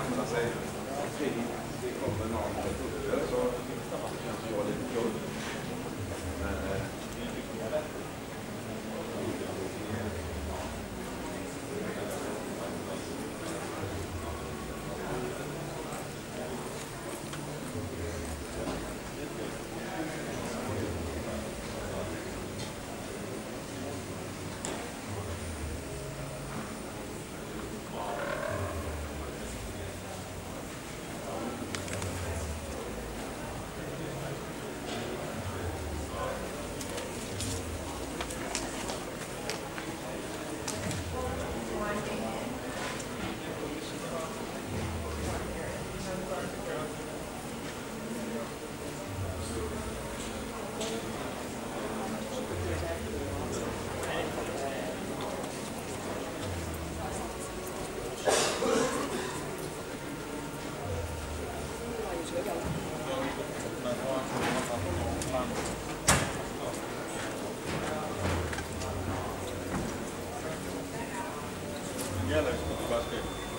ändra sig kring det kommer någon produkter så kanske jag lite kul. Men gäller det bara